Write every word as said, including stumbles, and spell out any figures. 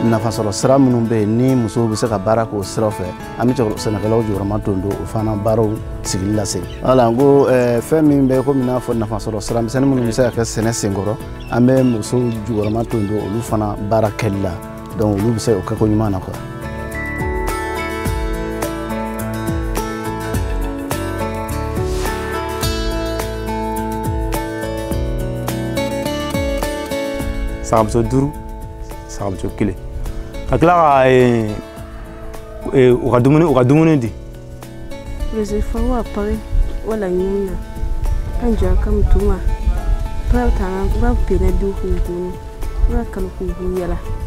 nafa sɔrɔ sira minnu bɛ yen ni musow bɛ se ka baara k'o sira fɛ an bɛ sɛnɛkɛlaw jɔyɔrɔma don don o fana baaraw sigili lase wala n ko fɛn min bɛ komi n'a fɔ nafa sɔrɔ sira misɛnnin minnu bɛ se ka kɛ sɛnɛ senkɔrɔ an bɛ musow jɔyɔrɔma don don olu fana baara kɛli la donc olu bɛ se o kɛko ɲuman na quoi. Sagamuso duuru sagamuso kelen ka tila ka u ka dumuni u ka dumuni di Josefa wa pare wala nyuna anja kam tuma pa ta ba pena du hu hu ba kan hu hu yala